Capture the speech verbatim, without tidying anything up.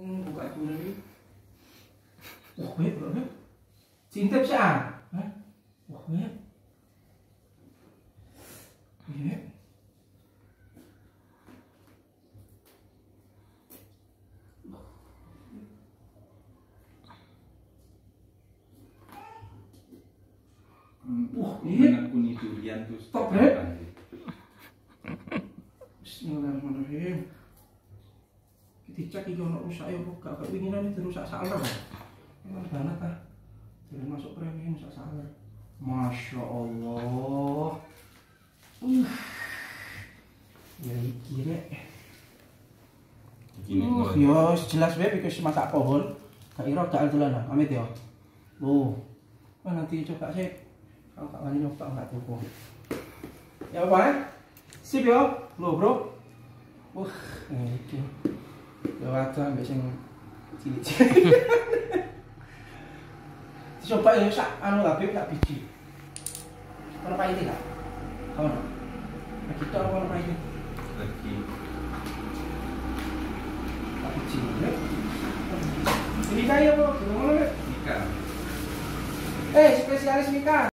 Hmm, buka dulu nih. Wah, weh, weh. Cintep sih ah. Hah? Wah, weh. Iya. Wah, iya. Kuni durian tuh. Stop, Bre. Bismillahirrahmanirrahim. Kita cek iki ono rusak ya kok gak kepinginan itu rusak saler. Emang banget ah. Jadi masuk premium rusak saler. Masya Allah. Uh. Ya iki rek. Iki Uh, ya jelas bae iki masak pohon. Gak ira gak dolan ah. Amit ya. Oh. Nah, nanti coba sih. Kalau tak wani nyoba enggak tuku. Ya apa ya? Sip ya. Loh, Bro. Wah, iki. Ya wadah ambek sing cilik-cilik. Dicoba ya sak anu kabeh sak biji. Ono pahit enggak? Ono. Lagi tok ono pahit. Lagi. Sak biji. Ini kaya apa? Ngono, Mek. Mika. Eh, spesialis Mika.